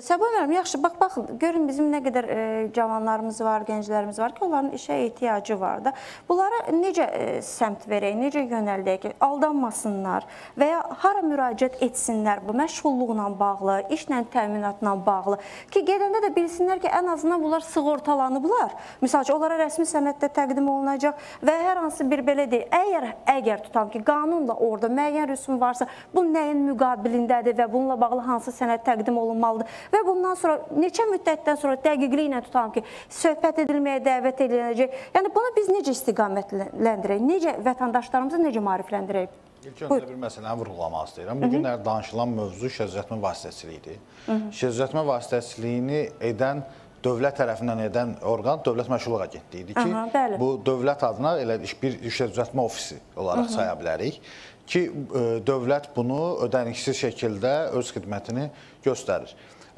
Səbah müəllim, yaxşı, baxın, görün bizim nə qədər cavanlarımız var, gənclərimiz var ki, onların işə ehtiyacı var da. Bunlara necə səmt verək, necə yönəldək ki, aldanmasınlar və ya hara müraciət etsinlər bu məşğulluqla bağlı, işlə təminatla bağlı ki, gedəndə də bilsinlər ki, ən azından bunlar sığortalanıblar. Misal ki, onlara rəsmi sənəddə təqdim olunacaq və hər hansı bir belə deyil, əgər tutam ki, qanunla orada müəyyən rüsum varsa, bu nəyin müqabilindədir və bununla bağlı hansı sənəd təqdim olunmalıdır və bundan sonra neçə müddətdən sonra dəqiqliklə tutalım ki, söhbət edilməyə dəvət ediləcək. Yəni bunu biz necə istiqamətləndirək, necə vətəndaşlarımızı necə maarifləndirək? İlk öncə bir məsələni vurğulamaq istəyirəm. Bugünlər danışılan mövzu işə düzəltmə vasitəçiliyidir. İşə düzəltmə vasitəçiliyini edən dövlət tərəfindən edən orqan Dövlət Məşğulluq Agentliyidir ki, bu dövlət adına elə bir işə düzəltmə ofisi olaraq saya bilərik ki, dövlət bunu ödəniksiz şəkildə öz xidmətini göstərir.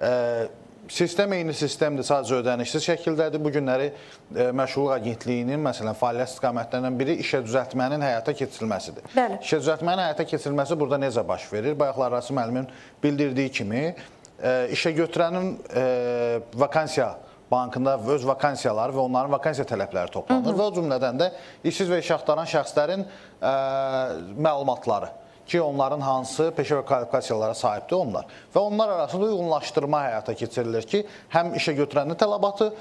Sistem eyni sistemdir, sadəcə ödəniksiz şəkildədir. Bu günləri Məşğulluq Agentliyinin məsələn fəaliyyət istiqamətlərindən biri işə düzəltmənin həyata keçirilməsidir. İşə düzəltmənin həyata keçirilməsi burada necə baş verir? Bayaqlar Rasim müəllimin bildirdiyi kimi işə götürənin vakansiya bankında öz vakansiyaları və onların vakansiya tələbləri toplanır və o cümlədən də işsiz və iş axtaran şəxslərin məlumatları ki, onların hansı peşə və kvalifikasiyalara sahibdir onlar. Və onlar arasında uyğunlaşdırma həyata keçirilir ki, həm işə götürənin tələbatı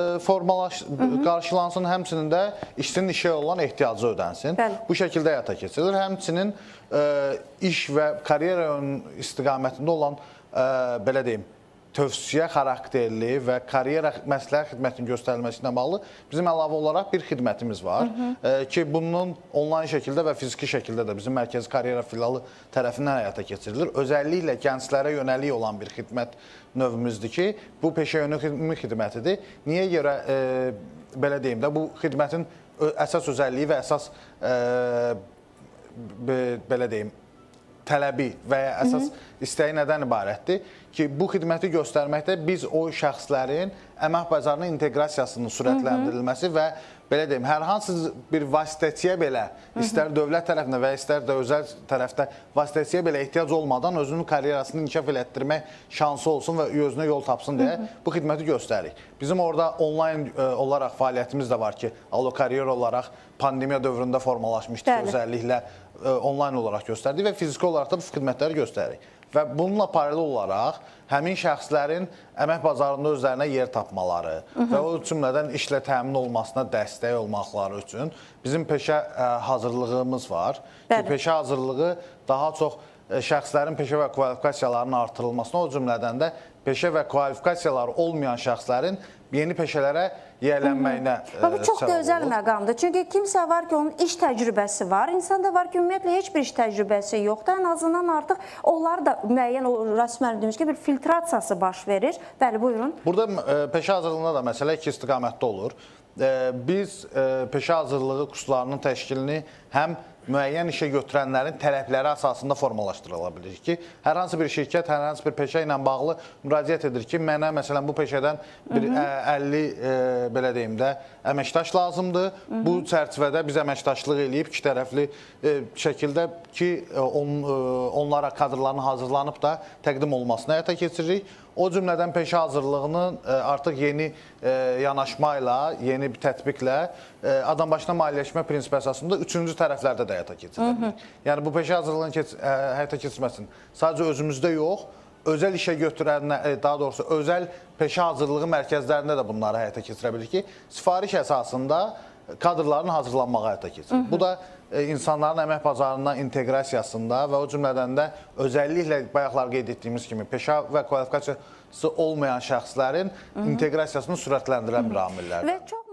qarşılansın, həmçinin də işçinin işə olan ehtiyacı ödənsin. Bu şəkildə həyata keçirilir. Həmçinin iş və karyera istiqamətində olan, belə deyim, tövsiyə xarakterli və karyera məsləhət xidmətinin göstərilməsi ilə bağlı bizim əlavə olaraq bir xidmətimiz var ki, bunun onlayn şəkildə və fiziki şəkildə də bizim Mərkəzi Karyera Filialı tərəfindən həyata keçirilir. Özəlliklə gənclərə yönəlik olan bir xidmət növümüzdür ki, bu peşə yönümlü xidmətidir. Niyə görə, belə deyim də, bu xidmətin əsas özəlliyi və əsas, belə deyim, tələbi və ya əsas istəyi nədən ibarətdir ki, bu xidməti göstərməkdə biz o şəxslərin əmək bazarının inteqrasiyasının sürətləndirilməsi və belə deyim, hər hansı bir vasitəçiyə belə, istər dövlət tərəfində və istər də özəl tərəfdə vasitəçiyə belə ehtiyac olmadan özünün karyerasını inkişaf elətdirmək şansı olsun və özünə yol tapsın deyə bu xidməti göstəririk. Bizim orada onlayn olaraq fəaliyyətimiz də var ki, Alo Karyera olaraq pandemiya dövründə formalaşmışdır, özəlliklə onlayn olaraq göstərdik və fiziki olaraq da bu xidmətləri göstəririk. Və bununla paralel olaraq həmin şəxslərin əmək bazarında özlərinə yer tapmaları və o cümlədən işlə təmin olmasına dəstək olmaqları üçün bizim peşə hazırlığımız var. Peşə hazırlığı daha çox şəxslərin peşə və kvalifikasiyalarının artırılmasına, o cümlədən də peşə və kvalifikasiyaları olmayan şəxslərin yeni peşələrə yiyələnməyinə səbəb olur. Bu çox gözəl məqamdır. Çünki kimsə var ki, onun iş təcrübəsi var. İnsan da var ki, ümumiyyətlə heç bir iş təcrübəsi yoxdur. Ən azından artıq onlar da müəyyən, Rasim müəllim demiş ki, bir filtrasiyası baş verir. Bəli, buyurun. Burada peşə hazırlığında da məsələ iki istiqamətdə olur. Biz peşə hazırlığı kurslarının təşkilini həm müəyyən işə götürənlərin tələbləri əsasında formalaşdırıla bilir ki, hər hansı bir şirkət, hər hansı bir peşə ilə bağlı müraciət edir ki, mənə məsələn bu peşədən bir 50 belə deyim də əməkdaş lazımdır. Bu çərçivədə biz əməkdaşlıq eləyib iki tərəfli şəkildə ki, onlara kadrların hazırlanıb da təqdim olmasına həyata keçiririk. O cümlədən peşə hazırlığının artıq yeni yanaşma ilə, yeni bir tətbiqlə adambaşına maliyyələşmə prinsipi əsasında üçüncü tərəflərdə də həyata keçirilir. Yəni bu peşə hazırlığının həyata keçirməsinin sadəcə özümüzdə yox, özəl işə götürənlər, daha doğrusu özəl peşə hazırlığı mərkəzlərində də bunları həyata keçirə bilir ki, sifariş əsasında kadrların hazırlanmağa həyata keçirir. Bu da insanların əmək bazarına inteqrasiyasında və o cümlədən də özəlliklə bayaqlar qeyd etdiyimiz kimi peşə və kvalifikasiyası olmayan şəxslərin inteqrasiyasını sürətləndirən bir amillərdir.